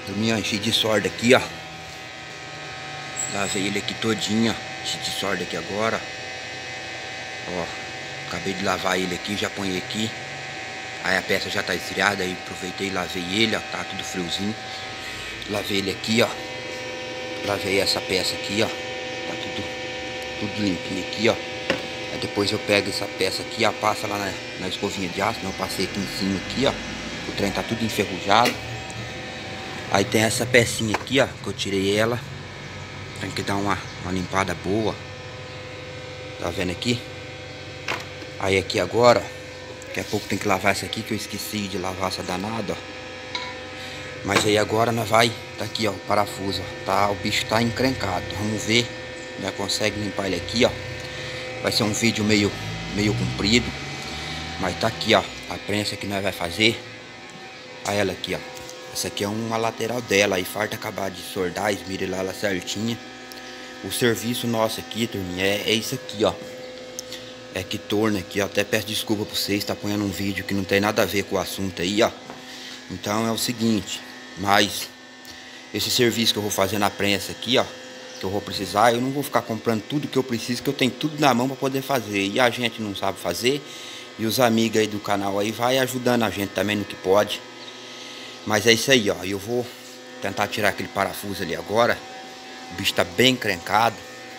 Turminha, enchi de solda aqui, ó. Lavei ele aqui todinho, ó. Enchi de solda aqui agora. Ó, acabei de lavar ele aqui, já ponhei aqui. Aí a peça já tá esfriada, aí aproveitei e lavei ele, ó. Tá tudo friozinho. Lavei ele aqui, ó. Lavei essa peça aqui, ó. Tá tudo limpinho aqui, ó. Aí depois eu pego essa peça aqui, ó. Passa lá na escovinha de aço. Eu passei aqui em cima aqui, ó. O trem tá tudo enferrujado. Aí tem essa pecinha aqui, ó, que eu tirei ela. Tem que dar uma limpada boa. Tá vendo aqui? Aí aqui agora, ó, daqui a pouco tem que lavar essa aqui, que eu esqueci de lavar essa danada, ó. Mas aí agora nós vai, tá aqui, ó, o parafuso, ó, tá, o bicho tá encrencado. Vamos ver, já consegue limpar ele aqui, ó. Vai ser um vídeo meio comprido, mas tá aqui, ó, a prensa que nós vai fazer. Olha ela aqui, ó. Essa aqui é uma lateral dela, aí falta acabar de soldar, esmerilhar ela certinha. O serviço nosso aqui, turminha, é isso aqui, ó. É que torna aqui, ó. Até peço desculpa pra vocês, tá ponhando um vídeo que não tem nada a ver com o assunto aí, ó. Então é o seguinte, mas esse serviço que eu vou fazer na prensa aqui, ó, que eu vou precisar, eu não vou ficar comprando tudo que eu preciso, que eu tenho tudo na mão pra poder fazer. E a gente não sabe fazer, e os amigos aí do canal aí vai ajudando a gente também no que pode. Mas é isso aí, ó. Eu vou tentar tirar aquele parafuso ali agora. O bicho tá bem encrencado.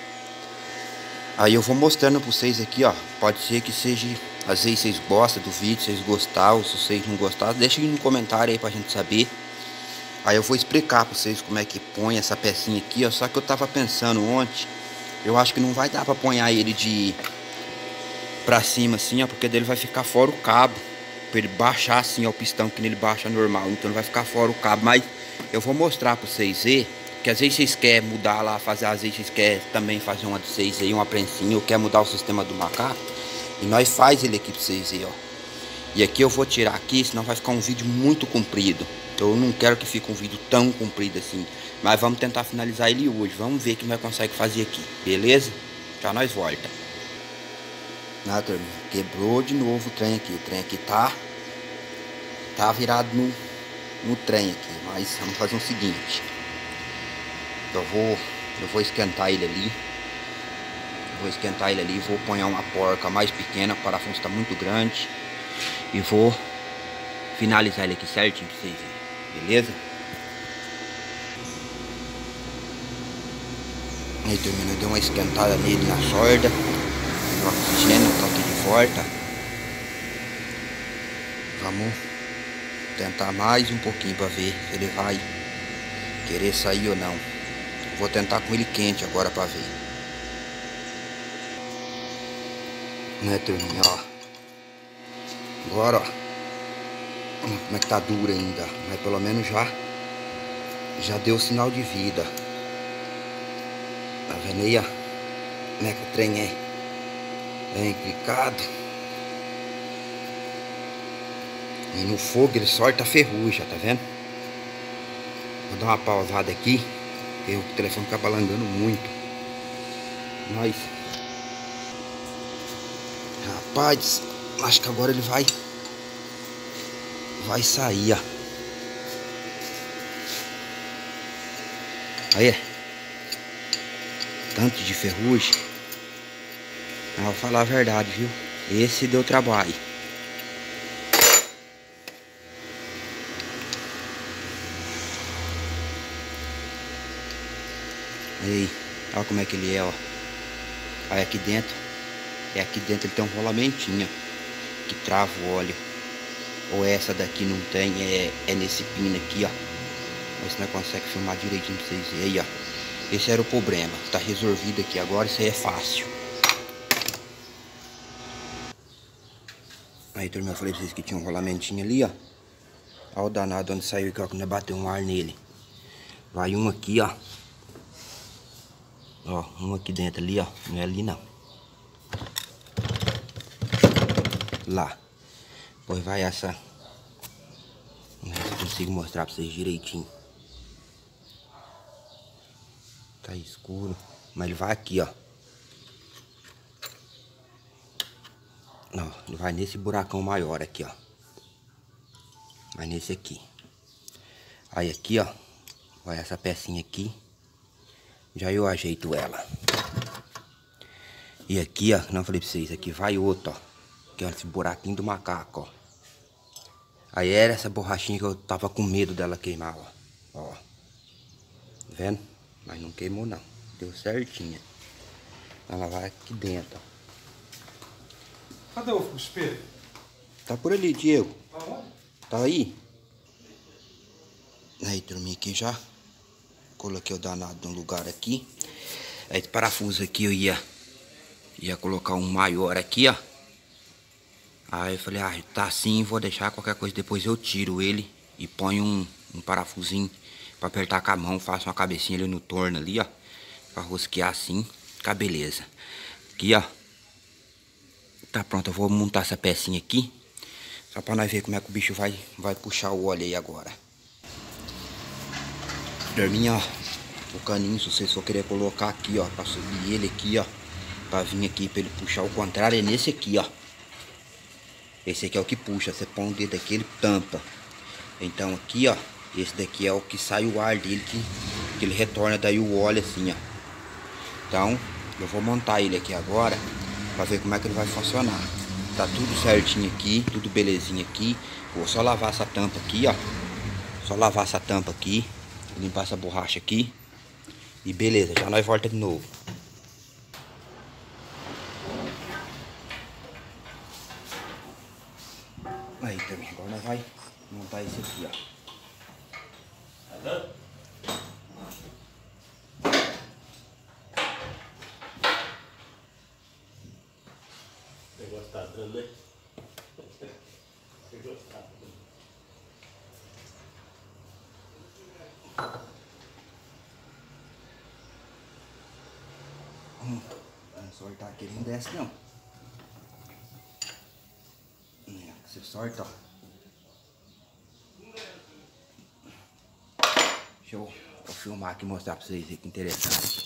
Aí eu vou mostrando pra vocês aqui, ó. Pode ser que seja... Às vezes vocês gostam do vídeo, vocês gostaram. Se vocês não gostaram, deixem no comentário aí pra gente saber. Aí eu vou explicar pra vocês como é que põe essa pecinha aqui, ó. Só que eu tava pensando ontem, eu acho que não vai dar pra ponhar ele de... pra cima assim, ó. Porque dele vai ficar fora o cabo. Pra ele baixar assim, ó, o pistão que ele baixa normal. Então vai ficar fora o cabo. Mas eu vou mostrar pra vocês verem. Que às vezes vocês querem mudar lá, fazer, às vezes vocês querem também fazer uma de vocês aí, uma prensinha, ou quer mudar o sistema do macaco. E nós faz ele aqui pra vocês aí, ó. E aqui eu vou tirar aqui, senão vai ficar um vídeo muito comprido. Eu não quero que fique um vídeo tão comprido assim. Mas vamos tentar finalizar ele hoje. Vamos ver o que nós conseguimos fazer aqui, beleza? Já nós volta. Nada, turminha, quebrou de novo o trem aqui. O trem aqui tá virado no trem aqui. Mas vamos fazer o seguinte. Eu vou esquentar ele ali. Vou pôr uma porca mais pequena. O parafuso está muito grande. E vou finalizar ele aqui certinho pra vocês verem. Beleza? Aí, turminha, deu uma esquentada nele na solda. No oxigênio, tá aqui de volta. Vamos tentar mais um pouquinho para ver se ele vai querer sair ou não. Vou tentar com ele quente agora para ver. Né, turminha, ó. Agora, ó. Como é que tá duro ainda. Mas pelo menos já deu sinal de vida. Tá vendo aí, ó? Como é que o trem é implicado. E no fogo ele solta a ferrugem, tá vendo? Vou dar uma pausada aqui, porque o telefone fica balangando muito. Mas, rapaz, acho que agora ele vai sair, ó. Aí, tanto de ferrugem. Mas vou falar a verdade, viu? Esse deu trabalho. Aí, olha como é que ele é, ó. Aí aqui dentro. E aqui dentro ele tem um rolamentinho, ó, que trava o óleo. Ou essa daqui não tem, é nesse pino aqui, ó. Mas não consegue filmar direitinho pra vocês verem. Aí, ó. Esse era o problema. Tá resolvido aqui agora, isso aí é fácil. Aí, turma, eu falei pra vocês que tinha um rolamentinho ali, ó. Olha o danado onde saiu aqui, ó, quando eu bateu um ar nele. Vai um aqui, ó. Ó, um aqui dentro ali, ó. Não é ali, não. Lá. Depois vai essa. Não sei se eu consigo mostrar pra vocês direitinho. Tá escuro. Mas ele vai aqui, ó. Não, ele vai nesse buracão maior aqui, ó. Vai nesse aqui. Aí aqui, ó, Olha essa pecinha aqui. Já eu ajeito ela. E aqui, ó, não falei pra vocês, aqui vai outro, ó. Aqui, ó, esse buraquinho do macaco, ó. Aí era essa borrachinha que eu tava com medo dela queimar, ó. Ó. Tá vendo? Mas não queimou, não. Deu certinho. Ela vai aqui dentro, ó. Cadê o espelho? Tá por ali, Diego. Tá onde? Tá aí? Aí, turminha, aqui já. Coloquei o danado no lugar aqui. Aí, esse parafuso aqui eu ia colocar um maior aqui, ó. Aí eu falei, ah, tá assim, vou deixar qualquer coisa. Depois eu tiro ele e ponho um parafusinho pra apertar com a mão. Faço uma cabecinha ali no torno ali, ó. Pra rosquear assim. Fica beleza. Aqui, ó. Tá pronto, eu vou montar essa pecinha aqui. Só pra nós ver como é que o bicho vai puxar o óleo aí agora. Turminha, ó. O caninho, se vocês for querer colocar aqui, ó. Pra subir ele aqui, ó. Pra vir aqui, pra ele puxar o contrário, é nesse aqui, ó. Esse aqui é o que puxa. Você põe o dedo aqui, ele tampa. Então aqui, ó. Esse daqui é o que sai o ar dele, que ele retorna daí o óleo assim, ó. Então, eu vou montar ele aqui agora pra ver como é que ele vai funcionar. Tá tudo certinho aqui, tudo belezinha aqui. Vou só lavar essa tampa aqui, ó. Só lavar essa tampa aqui. Limpar essa borracha aqui. E beleza, já nós volta de novo. Aí também, agora nós vai montar esse aqui, ó. Tá dando? O negócio tá dando, né? O negócio tá dando. Vamos soltar aqui, ele não desce não. Você sorta, ó. Deixa eu filmar aqui e mostrar pra vocês aí que interessante.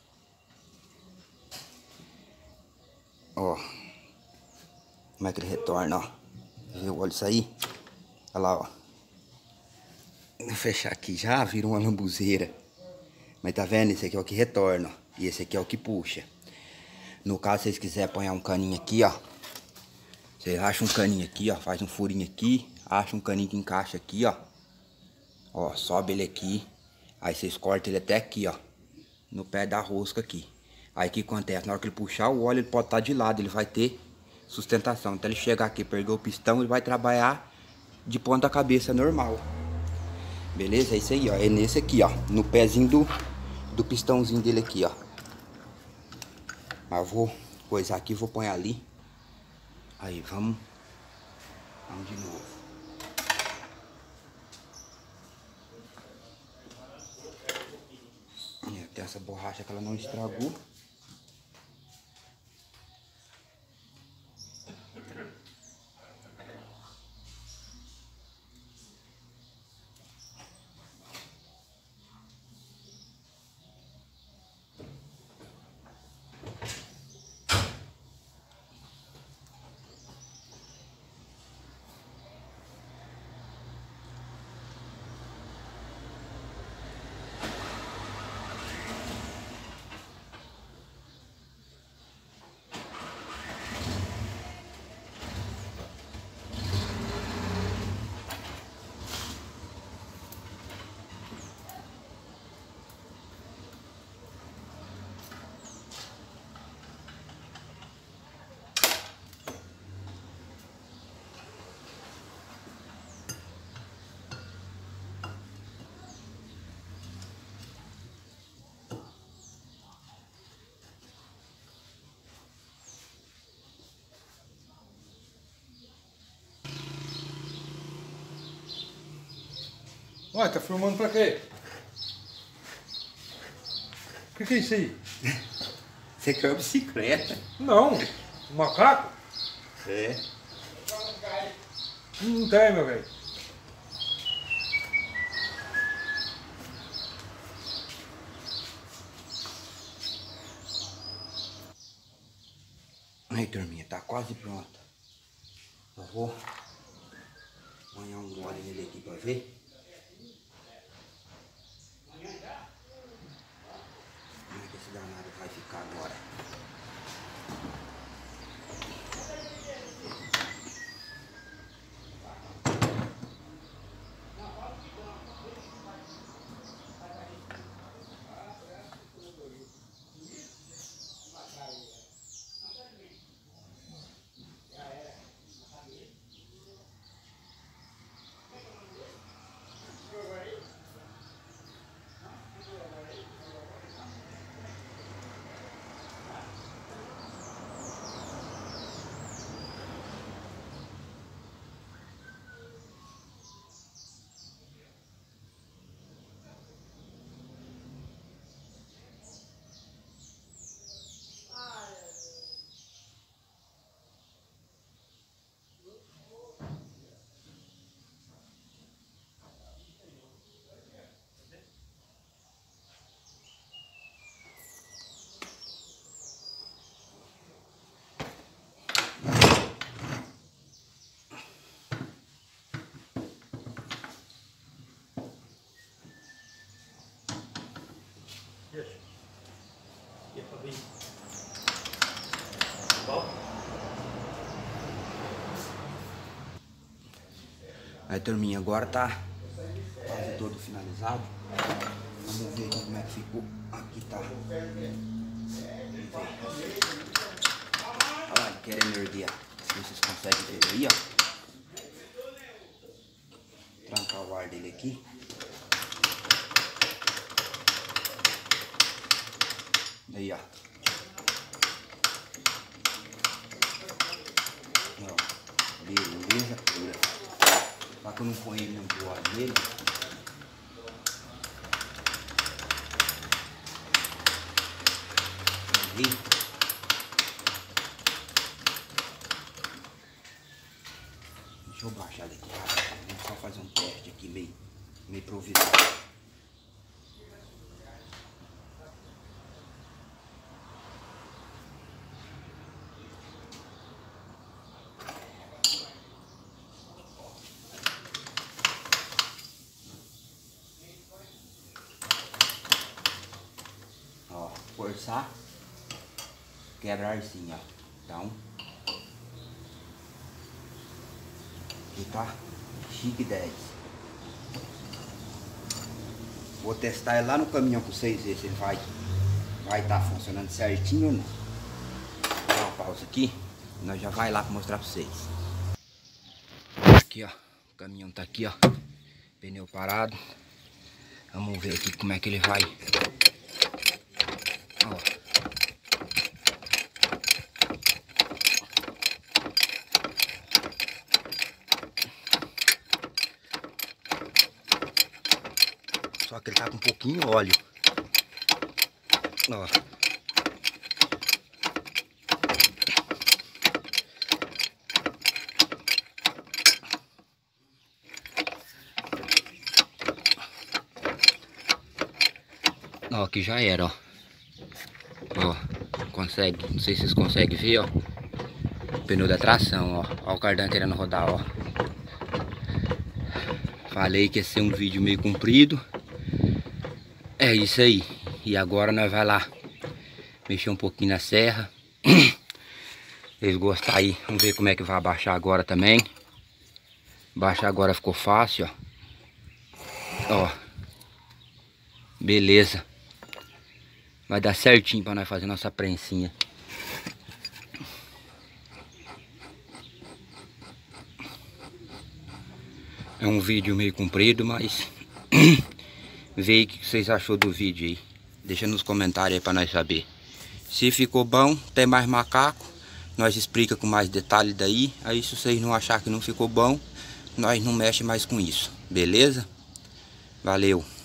Ó. Como é que ele retorna, ó. Viu o óleo sair? Olha lá, ó. Vou fechar aqui já, vira uma lambuzeira. Mas tá vendo? Esse aqui é o que retorna, ó. E esse aqui é o que puxa. No caso, se vocês quiserem apanhar um caninho aqui, ó. Vocês acham um caninho aqui, ó. Faz um furinho aqui. Acha um caninho que encaixa aqui, ó. Ó, sobe ele aqui. Aí vocês cortam ele até aqui, ó. No pé da rosca aqui. Aí o que acontece? Na hora que ele puxar o óleo, ele pode estar de lado. Ele vai ter sustentação. Até ele chegar aqui, perder o pistão, ele vai trabalhar de ponta cabeça normal. Beleza? É isso aí, ó. É nesse aqui, ó. No pezinho do pistãozinho dele aqui, ó. Mas eu vou coisar aqui, vou pôr ali. Aí, vamos de novo. Tem essa borracha que ela não estragou. Ué, tá filmando pra quê? O que é isso aí? Você quer uma bicicleta? Não, um macaco? É. Não tem, meu velho. Aí, turminha, tá quase pronta. Eu vou banhar um óleo nele aqui pra ver. ficar agora. Aí, turminha, agora tá quase todo finalizado. Vamos ver aqui como é que ficou. Aqui tá. Olha lá, querendo erguer. Se vocês conseguem ver aí, ó. Trancar o ar dele aqui. Aí, ó. Beleza pura. Só que eu não ponho ele no voar dele. Aí. Deixa eu baixar daqui. Vamos só fazer um teste aqui meio improvisado. Forçar, quebrar sim, ó. Então, aqui tá chique 10. Vou testar ele lá no caminhão com vocês, ver se ele vai estar funcionando certinho ou não. Vou dar uma pausa aqui, nós já vai lá pra mostrar pra vocês. Aqui, ó, o caminhão tá aqui, ó, pneu parado. Vamos ver aqui como é que ele vai. Só que ele tá com um pouquinho de óleo. Ó. Ó, aqui já era, ó. Ó, consegue, não sei se vocês conseguem ver, ó. O pneu da tração, ó. Ó o cardan querendo rodar, ó. Falei que ia ser um vídeo meio comprido. É isso aí. E agora nós vai lá mexer um pouquinho na serra. Eles gostaram aí. Vamos ver como é que vai abaixar agora também. Baixar agora ficou fácil, ó. Ó. Beleza. Vai dar certinho para nós fazer nossa prensinha. É um vídeo meio comprido, mas vê o que vocês achou do vídeo aí. Deixa nos comentários aí para nós saber. Se ficou bom, tem mais macaco, nós explica com mais detalhe daí. Aí se vocês não achar que não ficou bom, nós não mexe mais com isso. Beleza? Valeu!